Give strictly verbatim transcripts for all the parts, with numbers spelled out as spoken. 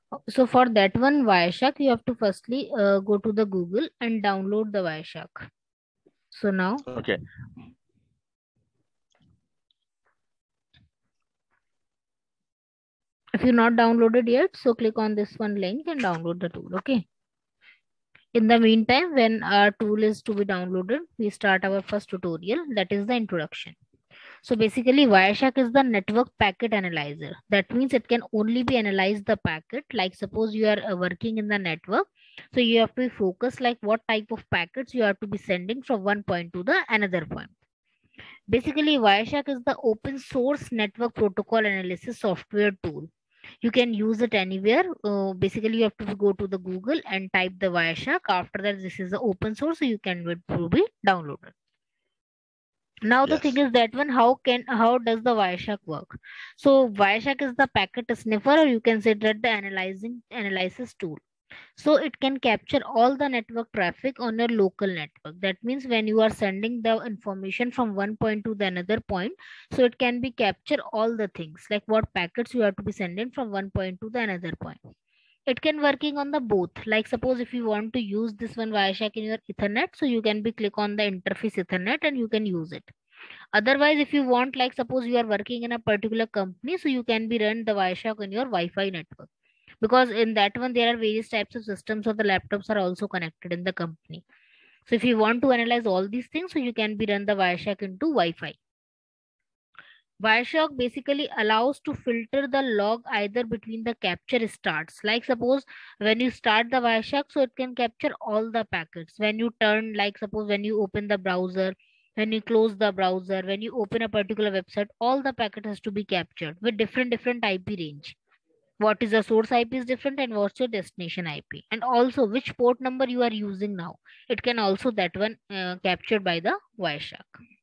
So for that one, Wireshark, you have to firstly uh, go to the Google and download the Wireshark. So now, Okay. if you not downloaded yet, so click on this one link and download the tool. Okay. In the meantime, when our tool is to be downloaded, we start our first tutorial, that is the introduction. So basically, Wireshark is the network packet analyzer. That means it can only be analyze the packet. Like suppose you are uh, working in the network, so you have to focus like what type of packets you have to be sending from one point to the another point. Basically, Wireshark is the open source network protocol analysis software tool. You can use it anywhere. Uh, basically, you have to go to the Google and type the Wireshark. After that, this is the open source, so you can wait to be downloaded. Now the thing Yes. is that one, how can how does the Wireshark work? So Wireshark is the packet sniffer, or you can say that the analyzing analysis tool. So it can capture all the network traffic on your local network. That means when you are sending the information from one point to the another point, so it can be capture all the things like what packets you have to be sending from one point to the another point. It can working on the both. Like suppose if you want to use this one Wireshark in your Ethernet, so you can be click on the interface Ethernet and you can use it. Otherwise, if you want, like suppose you are working in a particular company, so you can be run the Wireshark on your Wi-Fi network, because in that one there are various types of systems, so the laptops are also connected in the company. So if you want to analyze all these things, so you can be run the Wireshark into Wi-Fi. Wireshark basically allows to filter the log either between the capture starts. Like suppose when you start the Wireshark, so it can capture all the packets. When you turn, like suppose when you open the browser, when you close the browser, when you open a particular website, all the packet has to be captured with different different I P range. What is the source I P is different and what's your destination I P. And also which port number you are using now. It can also that one uh, captured by the Wireshark.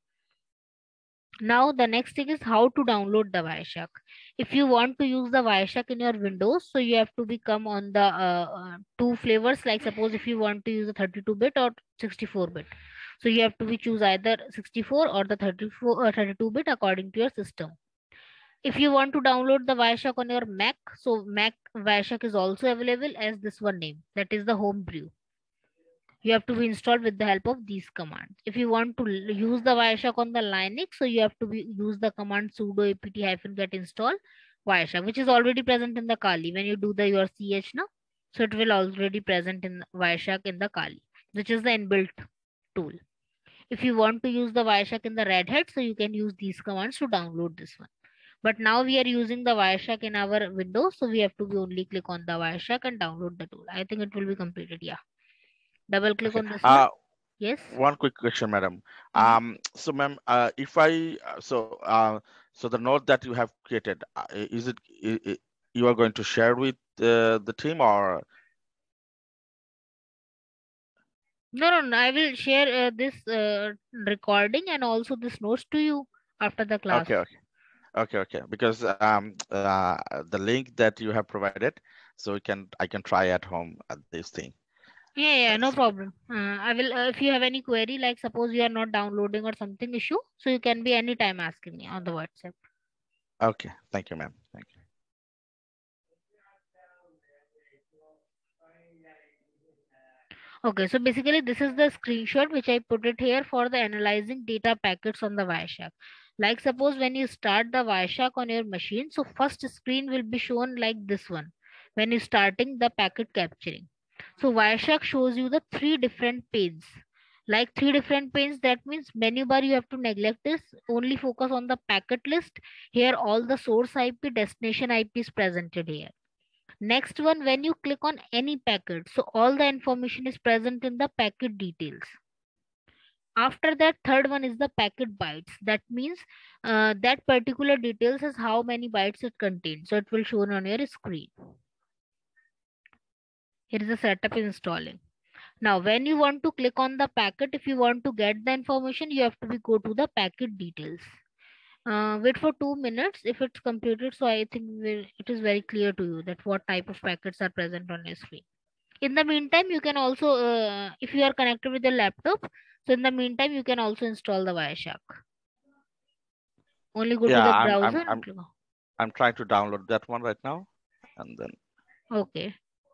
Now the next thing is how to download the Wireshark. If you want to use the Wireshark in your Windows, so you have to become on the uh, uh, two flavors. Like suppose if you want to use a thirty-two bit or sixty-four bit, so you have to be choose either sixty-four or the thirty-four or thirty-two bit according to your system. If you want to download the Wireshark on your Mac, so Mac Wireshark is also available as this one name, that is the Homebrew. You have to be installed with the help of these commands. If you want to l- use the Wireshark on the Linux, so you have to be, use the command sudo apt hyphen get install Wireshark, which is already present in the Kali. When you do the your ch now, so it will already present in Wireshark in the Kali, which is the inbuilt tool. If you want to use the Wireshark in the Red Hat, so you can use these commands to download this one. But now we are using the Wireshark in our Windows, so we have to be only click on the Wireshark and download the tool. I think it will be completed. Yeah. Double click Okay. on this one. Uh, Yes. one quick question, madam. Mhm. Um, so, ma'am, uh, if I uh, so uh, so the note that you have created, uh, is it I I you are going to share with uh, the team or? No, no, no. I will share uh, this uh, recording and also this notes to you after the class. Okay, okay, okay, okay. Because um, uh, the link that you have provided, so we can I can try at home at this thing. Yeah, yeah, no That's problem. Uh, I will. Uh, if you have any query, like suppose you are not downloading or something issue, so you can be anytime asking me on the WhatsApp. okay. Thank you, ma'am. Thank you. Okay, so basically this is the screenshot which I put it here for the analyzing data packets on the Wireshark. Like suppose when you start the Wireshark on your machine, so first screen will be shown like this one when you starting the packet capturing. So Wireshark shows you the three different panes. Like three different panes, that means menu bar you have to neglect this. Only focus on the packet list. Here all the source I P, destination I P is presented here. Next one, when you click on any packet, so all the information is present in the packet details. After that, third one is the packet bytes. That means uh, that particular details is how many bytes it contains. So it will show on your screen. Here is the setup installing. Now, when you want to click on the packet, if you want to get the information, you have to be go to the packet details. Uh, wait for two minutes if it's completed. So I think we- it is very clear to you that what type of packets are present on your screen. In the meantime, you can also uh, if you are connected with the laptop, so in the meantime you can also install the Wireshark. Only go to Yeah, the I'm browser I'm and I'm click on. I'm trying to download that one right now, and then Okay.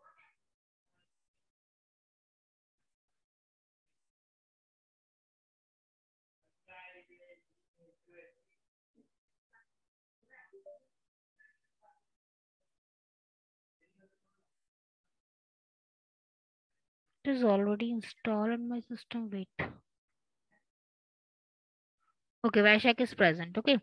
It is already installed in my system. Wait. Okay, Vaishak is present. Okay.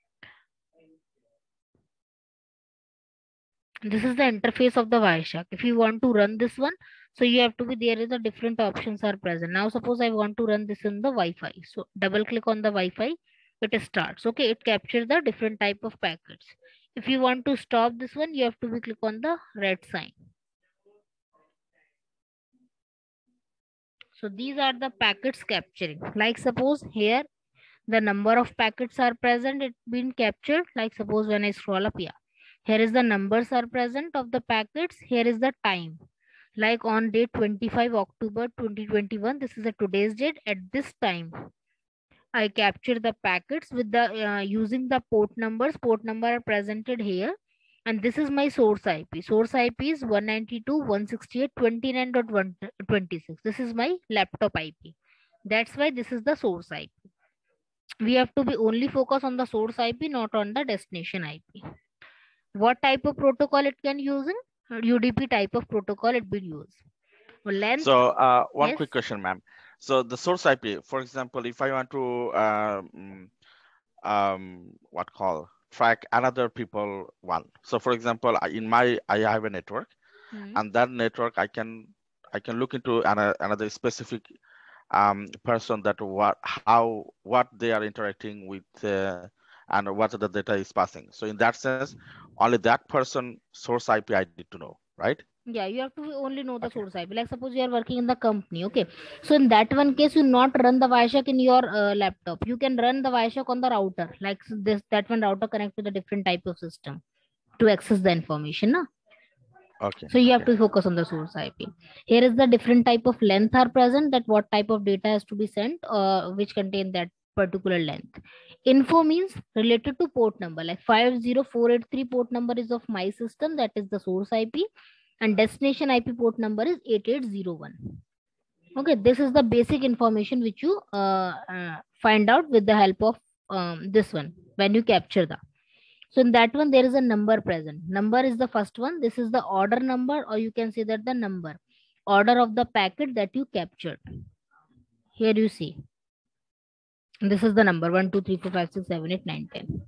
This is the interface of the Vaishak. If you want to run this one, so you have to be there is a different options are present. Now suppose I want to run this in the Wi-Fi. So double click on the Wi-Fi, it starts. Okay, it captures the different type of packets. If you want to stop this one, you have to be click on the red sign. So these are the packets capturing. Like suppose here the number of packets are present, it been captured. Like suppose when I scroll up here, here is the numbers are present of the packets. Here is the time. Like on date twenty-five October twenty twenty-one, this is the today's date. At this time, I capture the packets with the uh, using the port numbers. Port number are presented here, and this is my source I P. Source I P is one ninety-two dot one sixty-eight dot twenty-nine dot one twenty-six. This is my laptop I P. That's why this is the source I P. We have to be only focus on the source I P, not on the destination I P. What type of protocol it can use in? U D P type of protocol it will use. Length. So uh, one Yes. quick question, ma'am. So the source I P, for example, if I want to um, um, what call track another people one. So for example, I- in my I have a network, Hmm. and that network I can I can look into another, another specific um, person that what how what they are interacting with uh, and what the data is passing. So in that sense, only that person source I P I need to know, right? Yeah, you have to only know the Okay. source I P. Like suppose you are working in the company, okay. So in that one case, you not run the Wireshark in your uh, laptop. You can run the Wireshark on the router. Like s- this, that one router connect to the different type of system to access the information. Na? Okay. So you have Okay. to focus on the source I P. Here is the different type of length are present. That what type of data has to be sent, uh, which contain that particular length. Info means related to port number. Like five zero four eight three port number is of my system. That is the source I P, and destination I P port number is eight eight zero one. Okay, this is the basic information which you uh, uh, find out with the help of um, this one when you capture the. So in that one there is a number present. Number is the first one. This is the order number, or you can say that the number order of the packet that you captured. Here you see this is the number one two three four five six seven eight nine ten.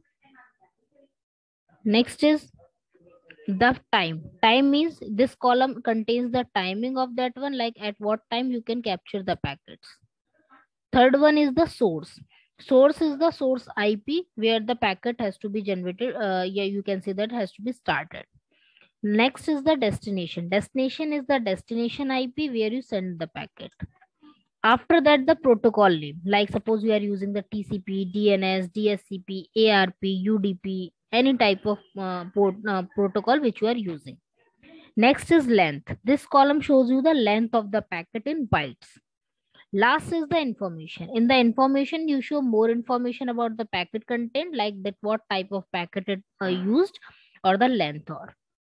Next is the time. Time means this column contains the timing of that one, like at what time you can capture the packets. Third one is the source. Source is the source I P where the packet has to be generated. Uh, yeah, you can say that has to be started. Next is the destination. Destination is the destination I P where you send the packet. After that, the protocol name. Like suppose you are using the T C P, D N S, D S C P, A R P, U D P, any type of uh, port, uh, protocol which you are using. Next is length. This column shows you the length of the packet in bytes. Last is the information. In the information, you show more information about the packet content, like that what type of packet it uh, used or the length or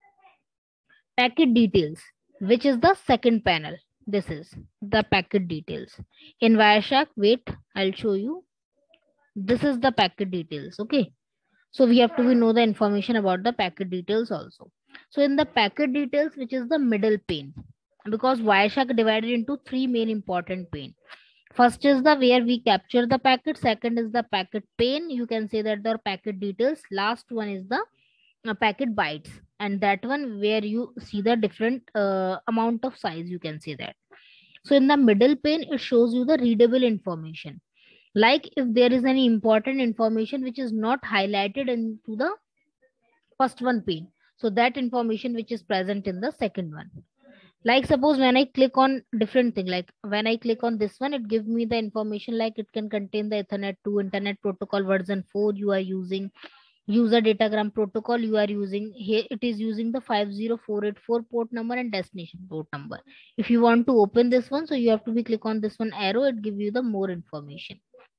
packet details, which is the second panel. This is the packet details. In Wireshark, wait, I'll show you. This is the packet details. Okay. So we have to know the information about the packet details also. So in the packet details, which is the middle pane, because Wireshark divided into three main important pane. First is the where we capture the packet. Second is the packet pane. You can say that the packet details. Last one is the uh, packet bytes, and that one where you see the different uh, amount of size. You can say that. So in the middle pane, it shows you the readable information. Like if there is any important information which is not highlighted into the first one pane, so that information which is present in the second one. Like suppose when I click on different thing, like when I click on this one, it gives me the information like it can contain the ethernet two internet protocol version four you are using, user datagram protocol you are using. Here it is using the five zero four eight four port number and destination port number. If you want to open this one, so you have to be click on this one arrow, it give you the more information.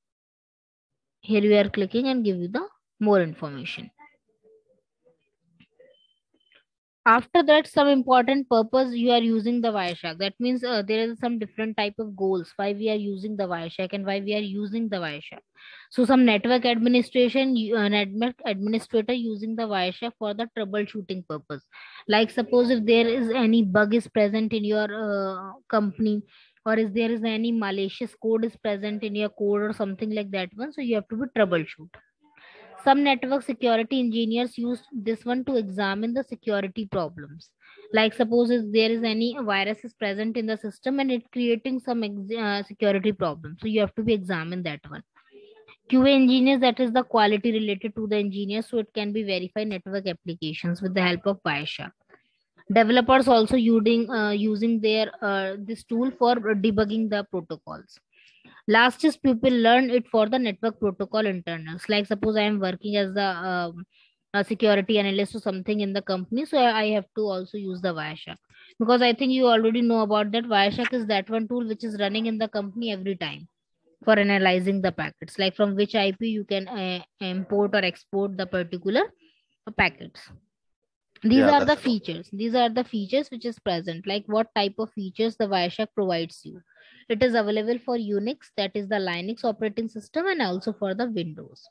Here you are clicking and give you the more information. After that, some important purpose you are using the Wireshark. That means uh, there is some different type of goals why we are using the Wireshark and why we are using the Wireshark. So some network administration, you- uh, network administrator using the Wireshark for the troubleshooting purpose. Like suppose if there is any bug is present in your uh, company, or if there is any malicious code is present in your code or something like that one, so you have to be troubleshoot. Some network security engineers use this one to examine the security problems. Like suppose if there is any virus is present in the system and it creating some ex- uh, security problem. So you have to be examine that one. Q A engineers, that is the quality related to the engineers, so it can be verify network applications with the help of Wireshark. Developers also using uh, using their uh, this tool for debugging the protocols. Last is people learn it for the network protocol internals. Like suppose I am working as the um, a security analyst or something in the company, so I I have to also use the Wireshark, because I think you already know about that. Wireshark is that one tool which is running in the company every time for analyzing the packets, like from which I P you can uh, import or export the particular packets. These Yeah, are the that's true. features. These are the features which is present. Like what type of features the Wireshark provides you. It is available for Unix, that is the Linux operating system, and also for the Windows.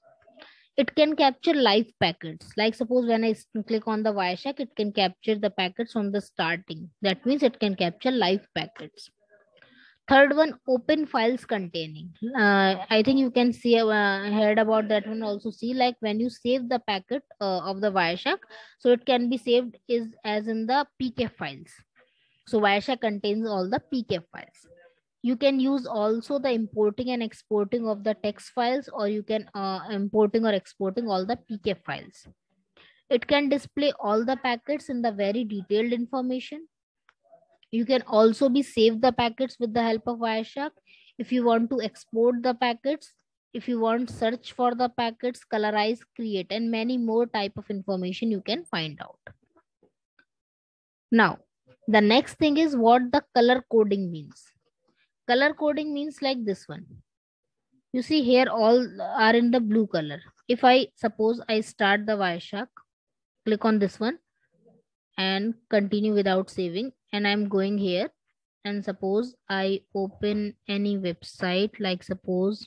It can capture live packets. Like suppose when I s- click on the Wireshark, it can capture the packets from the starting. That means it can capture live packets. Third one, open files containing. Uh, I think you can see, uh, heard about that one also. See, like when you save the packet uh, of the Wireshark, so it can be saved is as in the P K files. So Wireshark contains all the P K files. You can use also the importing and exporting of the text files, or you can uh, importing or exporting all the P K files. It can display all the packets in the very detailed information. You can also be save the packets with the help of Wireshark. If you want to export the packets, if you want search for the packets, colorize, create, and many more type of information you can find out. Now, the next thing is what the color coding means. Color coding means like this one. You see here all are in the blue color. If I suppose I start the Wireshark, click on this one and continue without saving, and I'm going here, and suppose I open any website, like suppose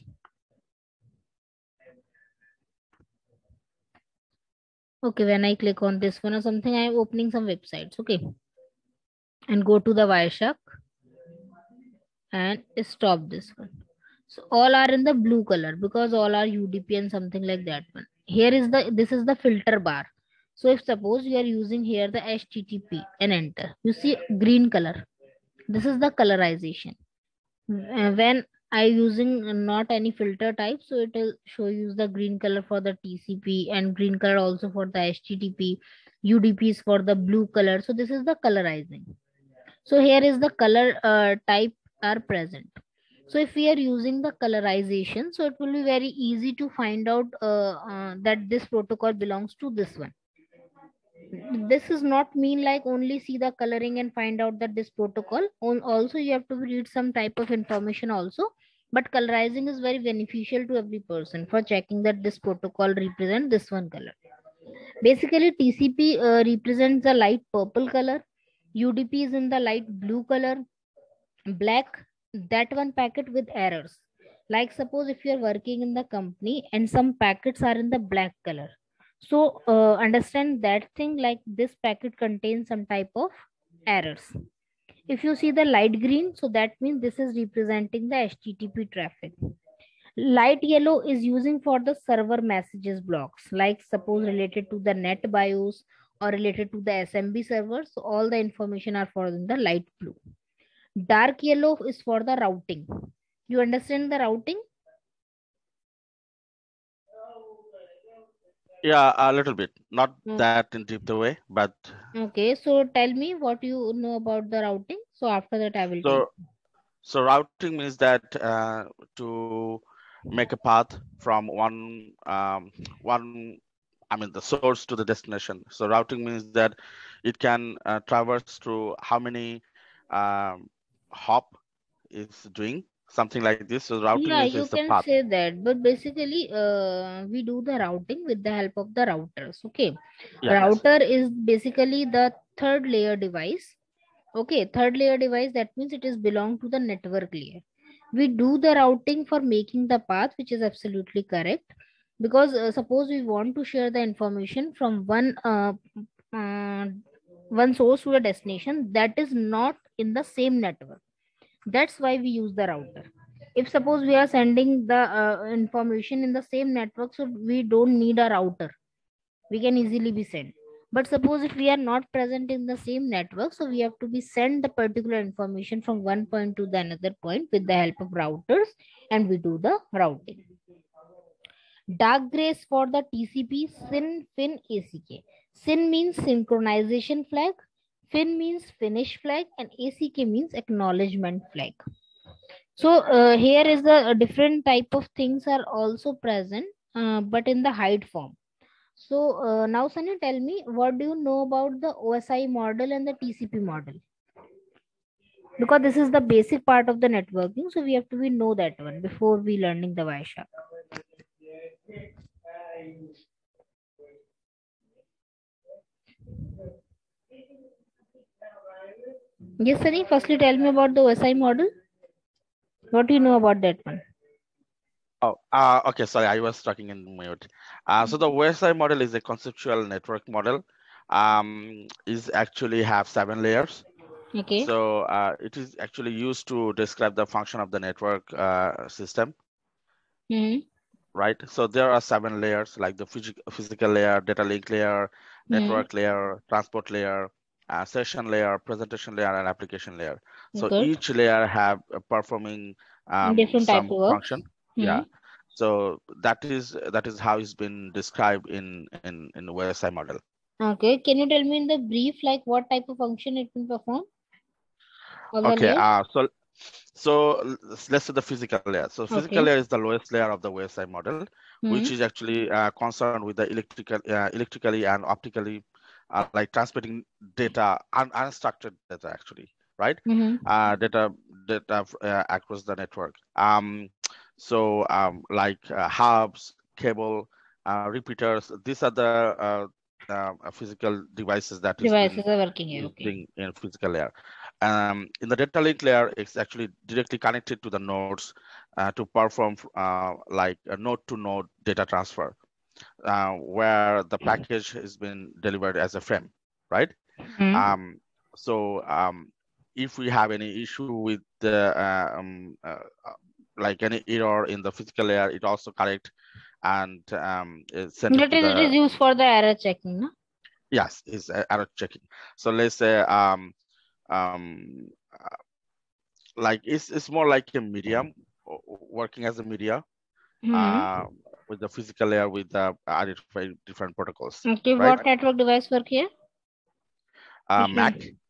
okay, when I click on this one or something, I'm opening some websites, okay, and go to the Wireshark and stop this one. So all are in the blue color because all are U D P and something like that one. Here is the this is the filter bar. So if suppose you are using here the H T T P and enter, you see green color. This is the colorization. Uh, when I using not any filter type, so it will show you the green color for the T C P and green color also for the H T T P. U D P is for the blue color. So this is the colorizing. So here is the color uh, type are present. So if we are using the colorization, so it will be very easy to find out uh, uh, that this protocol belongs to this one. This is not mean like only see the coloring and find out that this protocol. On also you have to read some type of information also. But colorizing is very beneficial to every person for checking that this protocol represent this one color. Basically, T C P uh, represents the light purple color. U D P is in the light blue color. Black, that one packet with errors. Like suppose if you are working in the company and some packets are in the black color, so uh, understand that thing, like this packet contains some type of errors. If you see the light green, so that means this is representing the H T T P traffic. Light yellow is using for the server messages blocks, like suppose related to the net BIOS or related to the S M B server, so all the information are for in the light blue. Dark yellow is for the routing. You understand the routing? Yeah, a little bit, not Mm. that in deep the way, but Okay, so tell me what you know about the routing. So after that, I will tell you. so so routing means that uh, to make a path from one um, one I mean the source to the destination. So routing means that it can uh, traverse through how many um, hop is doing something like this. So routing Yeah, means it's you the can path. say that, but basically, uh, we do the routing with the help of the routers. Okay, Yeah, yes. router is basically the third layer device. Okay, third layer device, that means it is belong to the network layer. We do the routing for making the path, which is absolutely correct. Because uh, suppose we want to share the information from one uh, uh, one source to a destination that is not in the same network. That's why we use the router. If suppose we are sending the uh, information in the same network, so we don't need a router, we can easily be sent. But suppose if we are not present in the same network, so we have to be send the particular information from one point to the another point with the help of routers, and we do the routing. Dark gray is for the T C P, S Y N, F I N, A C K. S Y N means synchronization flag, F I N means finish flag, and A C K means acknowledgement flag. So uh, here is the uh, different type of things are also present, uh, but in the hide form. So uh, now Sunny, tell me, what do you know about the O S I model and the T C P model? Because this is the basic part of the networking, so we have to we know that one before we learning the Wireshark. Yes, Sunny, firstly tell me about the O S I model. What do you know about that one? Oh, uh, okay. Sorry, I was talking in mute. Uh, so the O S I model is a conceptual network model. Um, is actually have seven layers. Okay. So uh, it is actually used to describe the function of the network uh, system. Mm-hmm. Right. So there are seven layers, like the phys physical layer, data link layer, network Mm-hmm. layer, transport layer, uh, session layer, presentation layer, and application layer. So Good. each layer have a performing um, Different type some of works. function. Mm-hmm. Yeah. So that is that is how it's been described in in in the O S I model. Okay. Can you tell me in the brief, like what type of function it will perform? Okay. Uh, so so let's do the physical layer. So physical Okay. layer is the lowest layer of the O S I model, Mm-hmm. which is actually uh, concerned with the electrical, uh, electrically and optically, uh, like transmitting data, un unstructured data actually, right? Mm-hmm. Uh, data data uh, across the network. Um, so um, like uh, hubs, cable, uh, repeaters. These are the uh, uh, physical devices that has Devices been are working here. Okay. using in physical layer. Um, in the data link layer, it's actually directly connected to the nodes uh, to perform uh, like a node to node data transfer, uh, where the package has been delivered as a frame, right? Mm-hmm. Um, so um, if we have any issue with the uh, um, uh, like any error in the physical layer, it also correct and um, send it That to is, it is the used for the error checking, no? yes, is error checking. So let's say um, um, like it's it's more like a medium working as a media Mm-hmm. uh, with the physical layer with the identify different protocols. Okay. Right? What network device work here? Uh, Mac.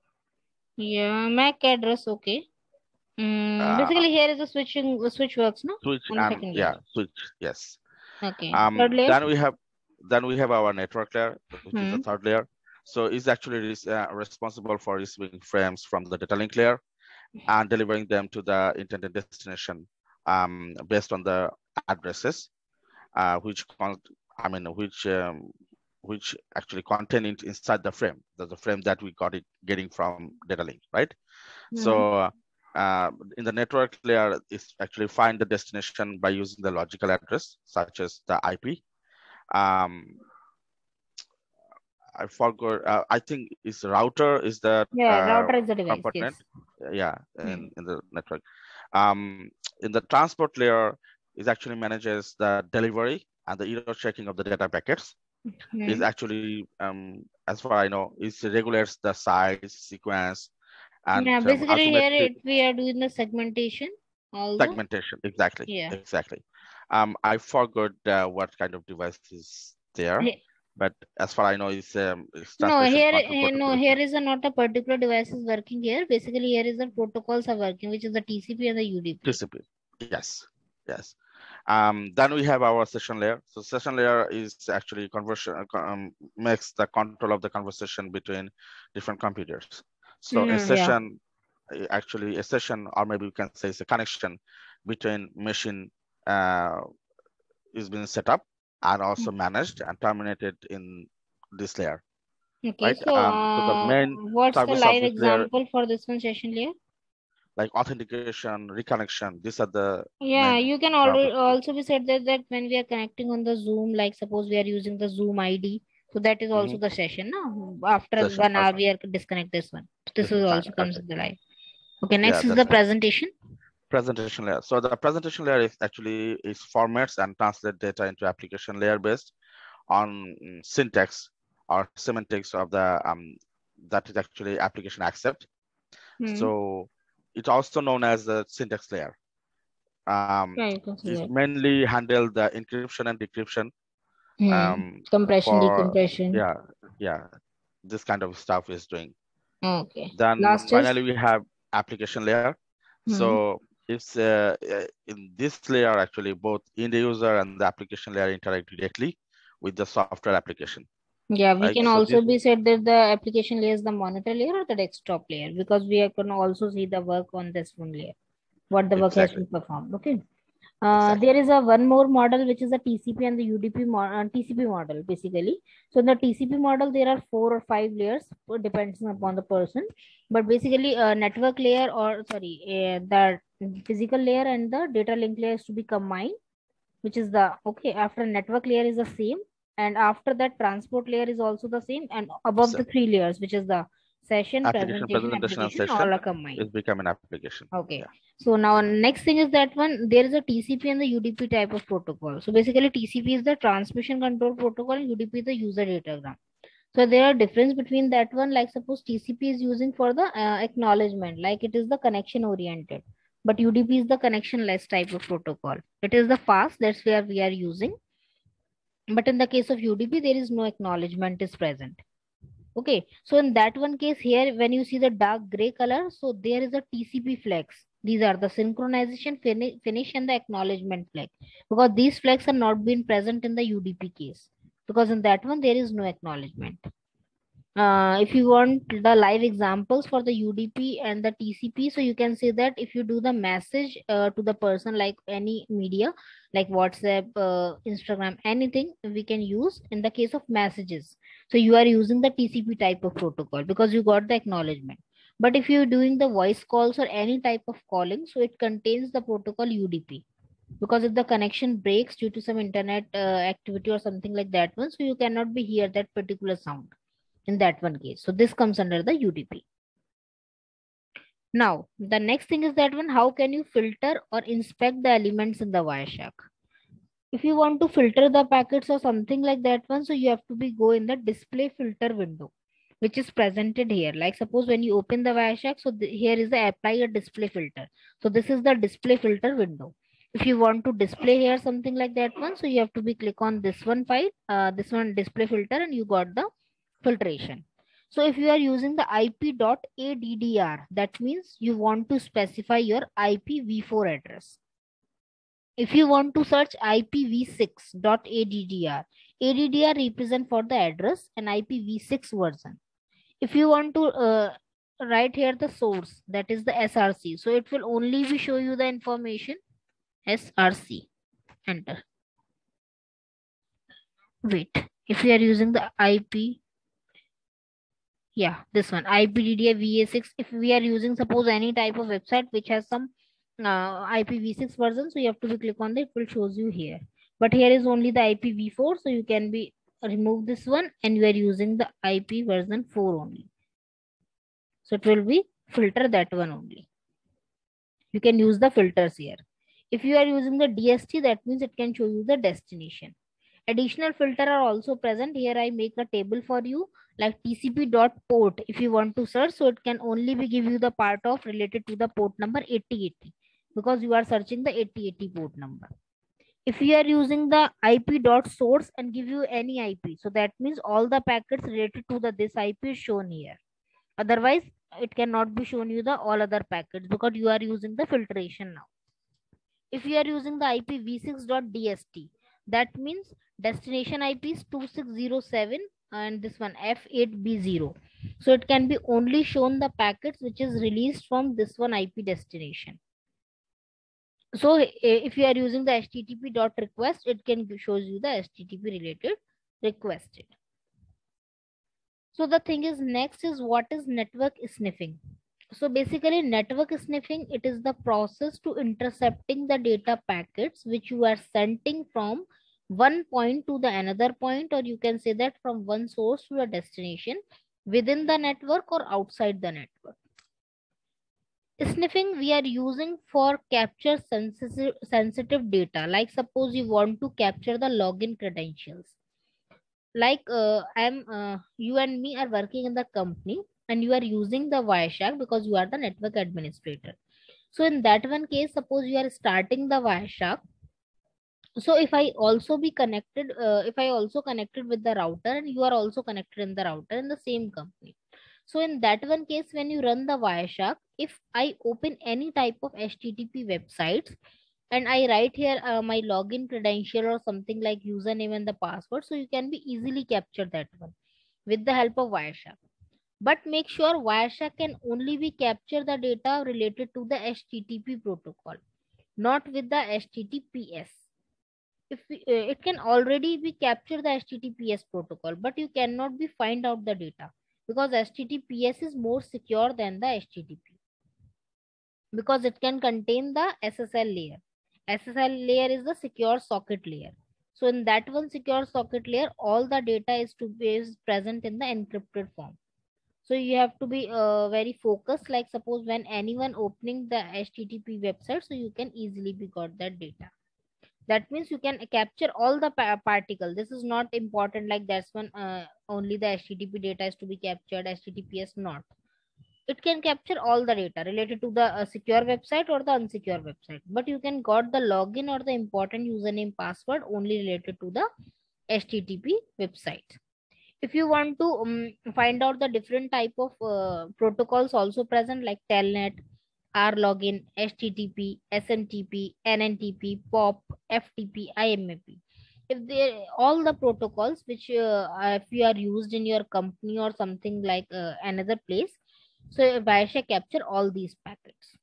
Yeah, Mac address. Okay. Mm, Uh, basically, here is a switching the switch works, no? switch On the and second layer. yeah, switch. Yes. Okay. Um, Third layer. then we have then we have our network layer, which Hmm. is the third layer. So it's actually uh, responsible for receiving frames from the data link layer and delivering them to the intended destination um, based on the addresses, uh, which I mean, which um, which actually contain it inside the frame. That's the frame that we got it getting from data link, right? Mm-hmm. So uh, in the network layer, it's actually find the destination by using the logical address, such as the I P. Um, I forgot. Uh, I think is router is the yeah uh, router is the device. component. Yes. Yeah, in Hmm. in the network. Um, in the transport layer, is actually manages the delivery and the error checking of the data packets. Mm-hmm. Is actually, um, as far I know, is regulates the size, sequence, and yeah. Basically, um, here it, we are doing the segmentation. Also. Segmentation, exactly. Yeah. Exactly. Um, I forgot uh, what kind of device is there, hey. But as far I know, it's um, it's no here here, no here is a not a particular device is working here. Basically, here is the protocols are working, which is the T C P and the U D P. T C P. Yes. Yes. Um, then we have our session layer. So session layer is actually conversion um, makes the control of the conversation between different computers. So mm, a session, yeah. actually a session, or maybe we can say it's a connection between machine uh, is being set up and also managed and terminated in this layer. Okay, right? so Um, so the uh, main what's the service of live this layer, example for this one session layer? like authentication, reconnection, these are the Yeah, main you can purpose. already also be said that, that when we are connecting on the Zoom, like suppose we are using the Zoom I D, so that is also Mm-hmm. the session. No, after Session. one hour Okay. we are disconnect this one. This This is is fine. also comes Okay. in the live. Okay, Yeah, next is that's the fine. presentation. Presentation layer. So the presentation layer is actually is formats and translate data into application layer based on mm, syntax or semantics of the um that is actually application accept. Hmm. So it's also known as the syntax layer. Um, Yeah, you can see this that. mainly handle the encryption and decryption Hmm. um Compression, for decompression. yeah yeah this kind of stuff is doing. Okay. Then Last is. finally we have application layer. Hmm. So it's uh, uh, in this layer actually both in the user and the application layer interact directly with the software application. Yeah, we Right. can So also this be said that the application layer is the monitor layer or the desktop layer, because we are can also see the work on this one layer, what the work has exactly been performed. Okay. Uh, exactly. there is a one more model which is a T C P and the U D P mo uh, T C P model basically. So in the T C P model there are four or five layers, uh, depends upon the person. But basically, uh, network layer or sorry, uh, the physical layer and the data link layer is to be combined, which is the okay. After network layer is the same, and after that transport layer is also the same, and above So the three layers, which is the session, application presentation, presentation and application, all session are combined. is become an application. Okay. Yeah. So now next thing is that one there is a T C P and the U D P type of protocol. So basically T C P is the transmission control protocol and U D P is the user datagram. So there are difference between that one. Like suppose T C P is using for the uh, acknowledgement, like it is the connection oriented, but U D P is the connectionless type of protocol. It is the fast, that's where we are using. But in the case of U D P, there is no acknowledgement is present. Okay, so in that one case here, when you see the dark gray color, so there is a T C P flags. These are the synchronization, fini- finish, and the acknowledgement flag. Because these flags are not being present in the U D P case. Because in that one, there is no acknowledgement. Uh, if you want the live examples for the U D P and the T C P, so you can say that if you do the message uh, to the person like any media, like WhatsApp, uh, Instagram, anything we can use in the case of messages. So you are using the T C P type of protocol because you got the acknowledgement. But if you're doing the voice calls or any type of calling, so it contains the protocol U D P. Because if the connection breaks due to some internet uh, activity or something like that one, so you cannot be hear that particular sound in that one case. So this comes under the U D P. Now, the next thing is that one, how can you filter or inspect the elements in the Wireshark? If you want to filter the packets or something like that one, so you have to be go in the display filter window, which is presented here. Like suppose when you open the Wireshark, so the, here is the apply a display filter. So this is the display filter window. If you want to display here something like that one, so you have to be click on this one file, uh, this one display filter, and you got the filtration. So if you are using the I P dot A D D R, that means you want to specify your I P v four address. If you want to search I P v six dot A D D R, A D D R represent for the address and I P v six version. If you want to uh, write here the source, that is the S R C, so it will only be show you the information S R C. Enter. Wait, if you are using the I P, yeah, this one I P D D R V A six. If we are using suppose any type of website which has some uh, I P v six version, so you have to be click on the, it will shows you here. But here is only the I P v four, so you can be remove this one and you are using the I P version four only. So it will be filter that one only. You can use the filters here. If you are using the D S T, that means it can show you the destination. Additional filter are also present. Here I make a table for you like T C P dot port. If you want to search, so it can only be give you the part of related to the port number eighty eighty because you are searching the eighty eighty port number. If you are using the I P dot source and give you any I P, so that means all the packets related to the this I P is shown here. Otherwise, it cannot be shown you the all other packets because you are using the filtration now. If you are using the I P v six dot D S T, that means destination I P is two six zero seven and this one F eight B zero. So it can be only shown the packets which is released from this one I P destination. So if you are using the H T T P dot request, it can shows you the H T T P related requested. So the thing is, next is what is network sniffing. So basically network sniffing, it is the process to intercepting the data packets which you are sending from one point to the another point, or you can say that from one source to a destination within the network or outside the network. Sniffing we are using for capture sensitive sensitive data, like suppose you want to capture the login credentials. Like uh, I'm uh, you and me are working in the company and you are using the Wireshark because you are the network administrator. So in that one case, suppose you are starting the Wireshark. So if I also be connected, uh, if I also connected with the router and you are also connected in the router in the same company. So in that one case, when you run the Wireshark, if I open any type of H T T P websites and I write here uh, my login credential or something like username and the password, so you can be easily capture that one with the help of Wireshark. But make sure Wireshark can only be capture the data related to the H T T P protocol, not with the H T T P S. If we, uh, it can already be capture the H T T P S protocol, but you cannot be find out the data because H T T P S is more secure than the H T T P because it can contain the S S L layer. S S L layer is the secure socket layer. So in that one secure socket layer, all the data is to be is present in the encrypted form. So you have to be uh, very focused. Like suppose when anyone opening the H T T P website, so you can easily be got that data. That means you can capture all the pa- particle. This is not important. Like that's when uh, only the H T T P data is to be captured. H T T P S not. It can capture all the data related to the uh, secure website or the unsecure website. But you can got the login or the important username password only related to the H T T P website. If you want to um, find out the different type of uh, protocols also present like telnet, rlogin, http, smtp, ntp, pop, ftp, imap, if they all the protocols which uh, if you are used in your company or something like uh, another place, so Wireshark capture all these packets.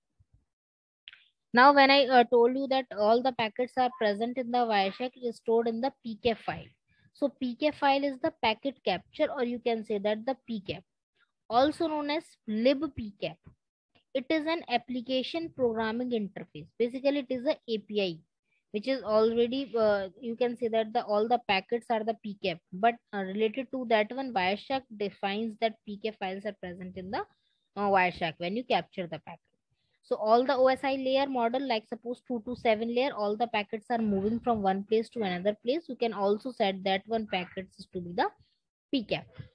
Now when I uh, told you that all the packets are present in the Wireshark, it is stored in the P K file. So P K file is the packet capture, or you can say that the P C A P, also known as libpcap. It is an application programming interface. Basically, it is a API, which is already uh, you can say that the all the packets are the P C A P. But uh, related to that one, Wireshark defines that P K files are present in the uh, Wireshark when you capture the packet. So all the O S I layer model, like suppose two to seven layer, all the packets are moving from one place to another place. You can also set that one packets is to be the P C A P.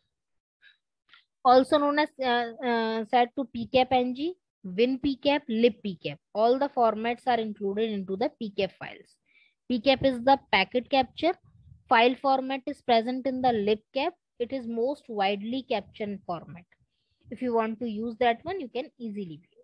Also known as uh, uh, set to P C A P N G, WinPCAP, libpcap. All the formats are included into the P C A P files. P C A P is the packet capture. File format is present in the libcap. It is most widely captured format. If you want to use that one, you can easily use.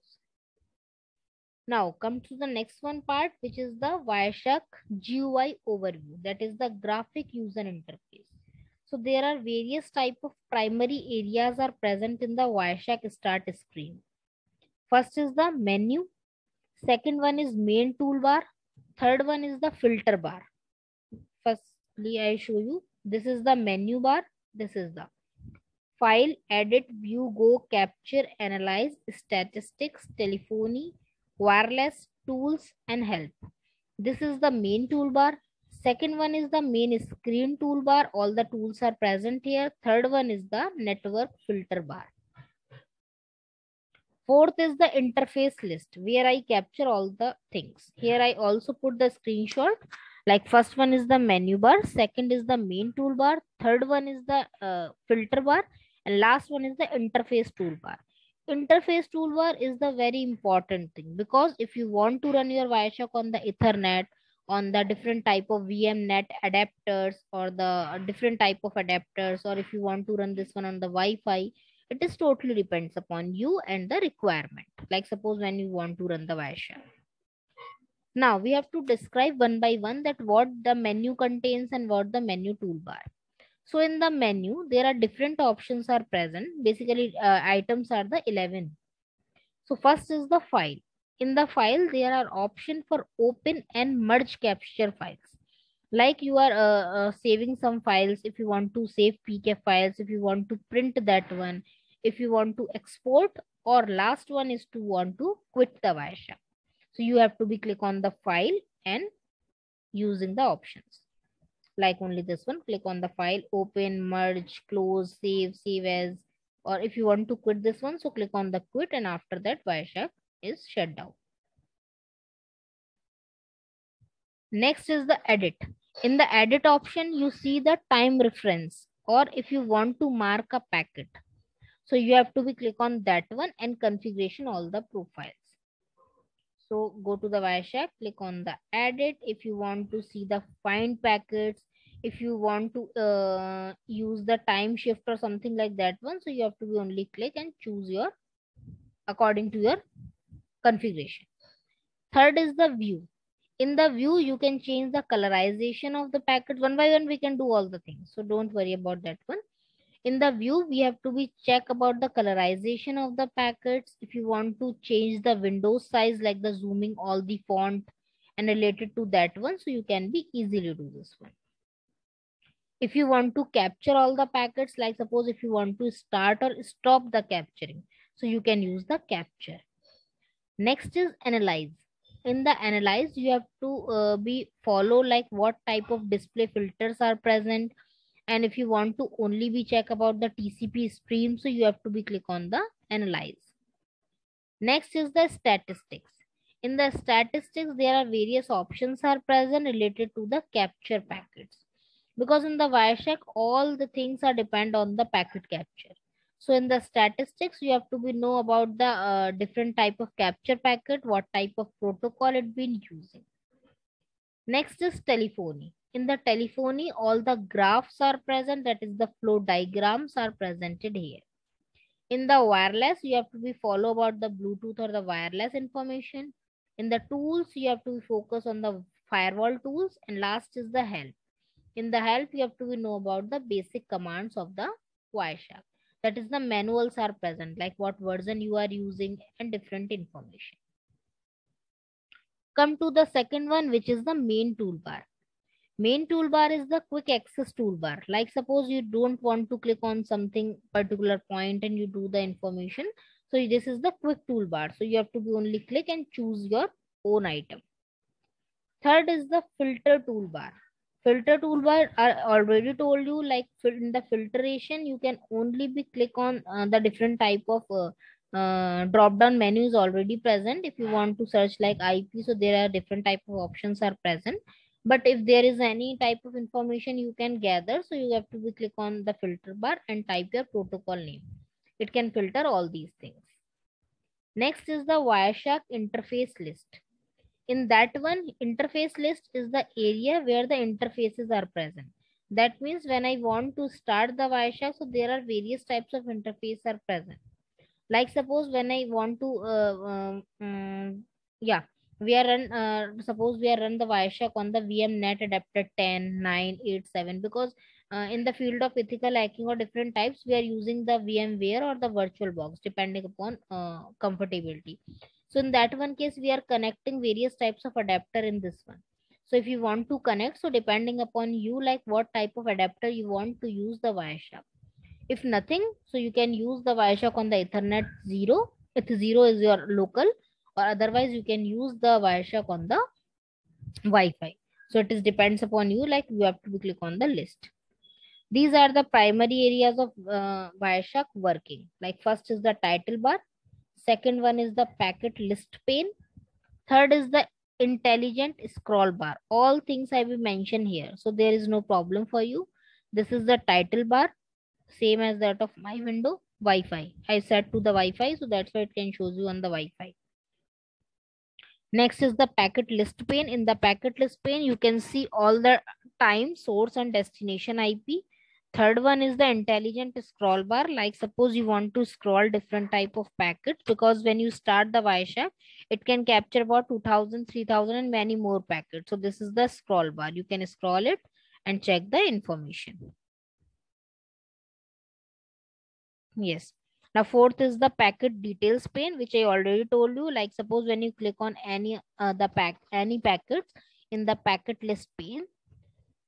Now come to the next one part, which is the Wireshark G U I overview. That is the graphic user interface. So there are various type of primary areas are present in the Wireshark start screen. First is the menu. Second one is main toolbar. Third one is the filter bar. Firstly, I show you. This is the menu bar. This is the file, edit, view, go, capture, analyze, statistics, telephony, wireless, tools, and help. This is the main toolbar. Second one is the main screen toolbar. All the tools are present here. Third one is the network filter bar. Fourth is the interface list where I capture all the things. Here I also put the screenshot. Like first one is the menu bar. Second is the main toolbar. Third one is the uh, filter bar. And last one is the interface toolbar. Interface toolbar is the very important thing because if you want to run your Wireshark on the Ethernet, on the different type of V M net adapters or the different type of adapters, or if you want to run this one on the Wi-Fi, it is totally depends upon you and the requirement. Like suppose when you want to run the Wireshark. Now we have to describe one by one that what the menu contains and what the menu toolbar. So in the menu, there are different options are present. Basically, uh, items are the eleven. So first is the file. In the file, there are option for open and merge capture files. Like you are uh, uh, saving some files. If you want to save P K files, if you want to print that one, if you want to export, or last one is to want to quit the Wireshark. So you have to be click on the file and using the options. Like only this one, click on the file, open, merge, close, save, save as, or if you want to quit this one, so click on the quit, and after that Wireshark is shut down. Next is the edit. In the edit option, you see the time reference, or if you want to mark a packet. So you have to be click on that one and configuration all the profiles. So go to the Wireshark, click on the edit. If you want to see the find packets, if you want to uh, use the time shift or something like that one, so you have to be only click and choose your according to your configuration. Third is the view. In the view, you can change the colorization of the packet. One by one, we can do all the things. So don't worry about that one. In the view, we have to be check about the colorization of the packets. If you want to change the window size, like the zooming, all the font and related to that one, so you can be easily do this one. If you want to capture all the packets, like suppose if you want to start or stop the capturing, so you can use the capture. Next is analyze. In the analyze, you have to uh, be follow like what type of display filters are present, and if you want to only be check about the T C P stream, so you have to be click on the analyze. Next is the statistics. In the statistics, there are various options are present related to the capture packets, because in the Wireshark all the things are depend on the packet capture. So in the statistics, you have to be know about the uh, different type of capture packet, what type of protocol it been using. Next is telephony. In the telephony, all the graphs are present, that is the flow diagrams are presented here. In the wireless, you have to be follow about the Bluetooth or the wireless information. In the tools, you have to focus on the firewall tools, and last is the help. In the help, you have to know about the basic commands of the Wireshark. That is the manuals are present, like what version you are using and different information. Come to the second one, which is the main toolbar. Main toolbar is the quick access toolbar. Like suppose you don't want to click on something particular point and you do the information. So this is the quick toolbar. So you have to be only click and choose your own item. Third is the filter toolbar. Filter toolbar, I already told you, like in the filtration, you can only be click on uh, the different type of uh, uh, drop down menus already present. If you want to search like I P, so there are different type of options are present. But if there is any type of information you can gather, so you have to be click on the filter bar and type your protocol name. It can filter all these things. Next is the Wireshark interface list. In that one, interface list is the area where the interfaces are present. That means when I want to start the Wireshark, so there are various types of interface are present. Like suppose when I want to, uh, um, um, yeah, we are run, uh, suppose we are run the Wireshark on the V M net adapter ten, nine, eight, seven, because uh, in the field of ethical hacking or different types, we are using the VMware or the virtual box depending upon uh, comfortability. So in that one case, we are connecting various types of adapter in this one. So if you want to connect, so depending upon you, like what type of adapter you want to use the Wireshark. If nothing, so you can use the Wireshark on the Ethernet zero. If zero is your local, or otherwise you can use the Wireshark on the Wi-Fi. So it is depends upon you, like you have to be click on the list. These are the primary areas of uh, Wireshark working. Like first is the title bar. Second one is the packet list pane. Third is the intelligent scroll bar. All things I will mention here. So there is no problem for you. This is the title bar, same as that of my window. Wi-Fi. I set to the Wi-Fi, so that's why it can shows you on the Wi-Fi. Next is the packet list pane. In the packet list pane, you can see all the time, source and destination I P. Third one is the intelligent scroll bar. Like suppose you want to scroll different type of packets, because when you start the Wireshark, it can capture about two thousand, three thousand and many more packets. So this is the scroll bar. You can scroll it and check the information. Yes. Now fourth is the packet details pane, which I already told you. Like suppose when you click on any uh, the pack any packets in the packet list pane,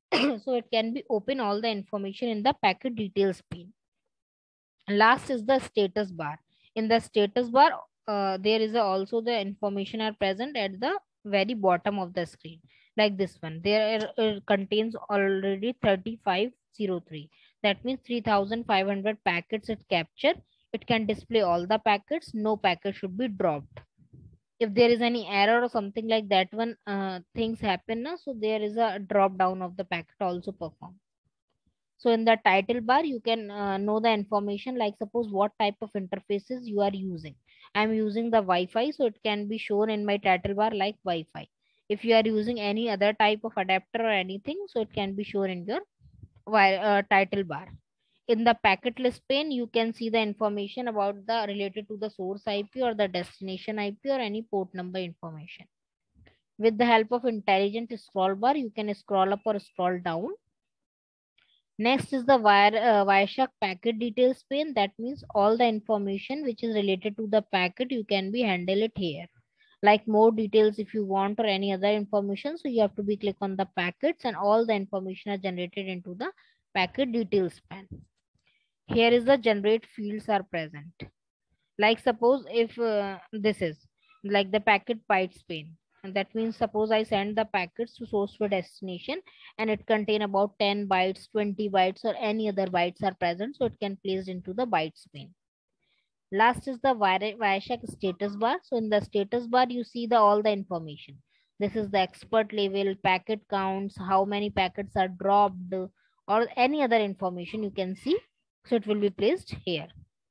So it can be open all the information in the packet details pane. Last is the status bar. In the status bar, uh, there is a, also the information are present at the very bottom of the screen, like this one. There uh, contains already thirty-five oh three. That means three thousand five hundred packets it capture. It can display all the packets. No packet should be dropped. If there is any error or something like that one, uh, things happen na, so there is a drop down of the packet also performed. So in the title bar, you can uh, know the information, like suppose what type of interfaces you are using. I'm using the Wi-Fi, so it can be shown in my title bar like Wi-Fi. If you are using any other type of adapter or anything, so it can be shown in your uh, title bar. In the packet list pane, you can see the information about the related to the source I P or the destination I P or any port number information. With the help of intelligent scroll bar, you can scroll up or scroll down. Next is the wire uh, Wireshark packet details pane. That means all the information which is related to the packet, you can be handle it here. Like more details if you want or any other information. So you have to be click on the packets and all the information are generated into the packet details pane. Here is the generate fields are present. Like suppose if uh, this is like the packet bytes pane. And that means suppose I send the packets to source to destination and it contain about ten bytes, twenty bytes or any other bytes are present. So it can placed into the bytes pane. Last is the Wireshark status bar. So in the status bar, you see the all the information. This is the expert level, packet counts, how many packets are dropped or any other information you can see. So it will be placed here.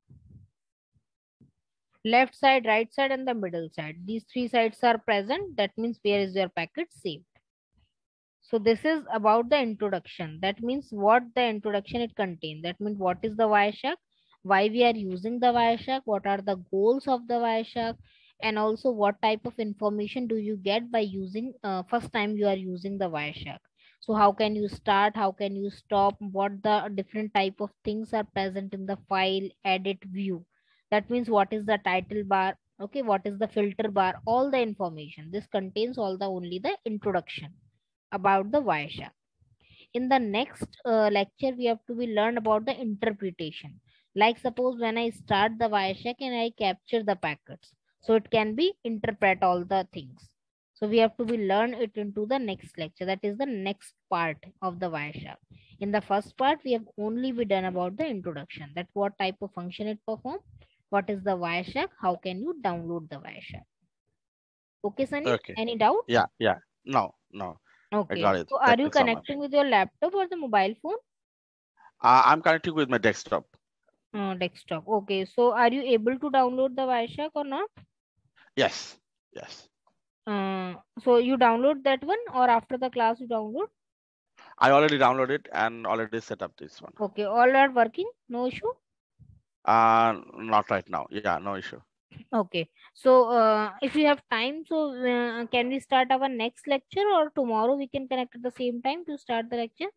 Left side, right side, and the middle side. These three sides are present. That means where is your packet saved. So this is about the introduction. That means what the introduction it contains. That means what is the Wireshark, why we are using the Wireshark, what are the goals of the Wireshark, and also what type of information do you get by using uh, first time you are using the Wireshark. So how can you start, how can you stop, what the different type of things are present in the file, edit, view. That means what is the title bar, okay, what is the filter bar, all the information. This contains all the only the introduction about the Wireshark. In the next uh, lecture, we have to be learn about the interpretation. Like suppose when I start the Wireshark and I capture the packets, so it can be interpret all the things. So we have to be learn it into the next lecture. That is the next part of the Wireshark. In the first part, we have only be done about the introduction. That what type of function it perform, what is the Wireshark, how can you download the Wireshark. Okay, Sunny? Okay. Any doubt? Yeah, yeah. No, no. Okay. I got it. So are Thank you you so much. connecting with your laptop or the mobile phone? Uh, I'm connecting with my desktop. Uh, desktop. Okay. So are you able to download the Wireshark or not? Yes. Yes. Uh, so you download that one or after the class you download? I already downloaded and already set up this one. Okay. All are working? No issue? Uh, not right now. Yeah, no issue. Okay. So uh, if you have time, so uh, can we start our next lecture or tomorrow we can connect at the same time to start the lecture?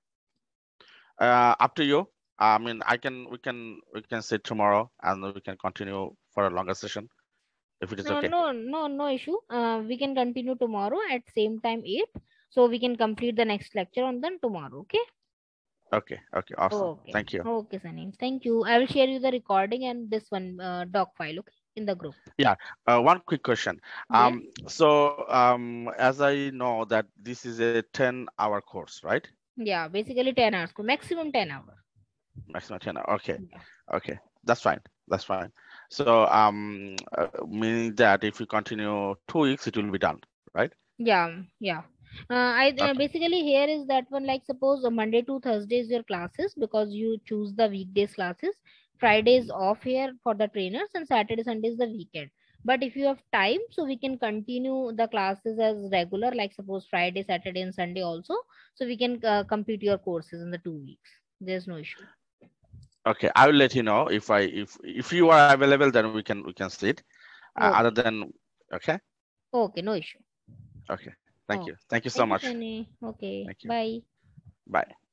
Uh, up to you. I mean, I can, we can, we can sit tomorrow and we can continue for a longer session if it is No, okay. no, no, no issue. Uh, we can continue tomorrow at same time eight. So we can complete the next lecture on then tomorrow. Okay. Okay. Okay. Awesome. Okay. Thank you. Okay, Sunny. Thank you. I will share you the recording and this one uh, doc file, okay, in the group. Yeah. Uh, one quick question. Um. Yeah. So, um, as I know that this is a ten-hour course, right? Yeah. Basically, ten hours. Maximum ten hours. Maximum ten hours. Okay. Yeah. Okay. That's fine. That's fine. So, um, uh, meaning that if you continue two weeks, it will be done, right? Yeah. Yeah. Uh, I uh, Okay. basically here is that one, like suppose uh, Monday to Thursday is your classes because you choose the weekdays classes. Friday is off here for the trainers and Saturday, Sunday is the weekend. But if you have time, so we can continue the classes as regular, like suppose Friday, Saturday and Sunday also. So we can uh, complete your courses in the two weeks. There's no issue. Okay, I will let you know if I if if you are available, then we can we can sit. Uh, Okay. other than okay. Okay, no issue. Okay. Thank Oh, you. Thank you so thank you, much. Sunny. Okay. Thank you. Bye. Bye.